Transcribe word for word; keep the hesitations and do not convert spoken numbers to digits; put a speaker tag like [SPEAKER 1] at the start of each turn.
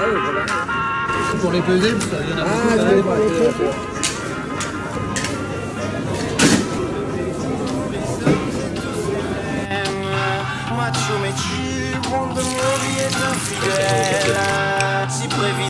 [SPEAKER 1] Pour les peser, parce qu'il y en a beaucoup.
[SPEAKER 2] Ah,
[SPEAKER 1] Là,
[SPEAKER 2] pour les peser.
[SPEAKER 3] Macho, mais tu, monde de mon vie est infidèle. Si prévisible.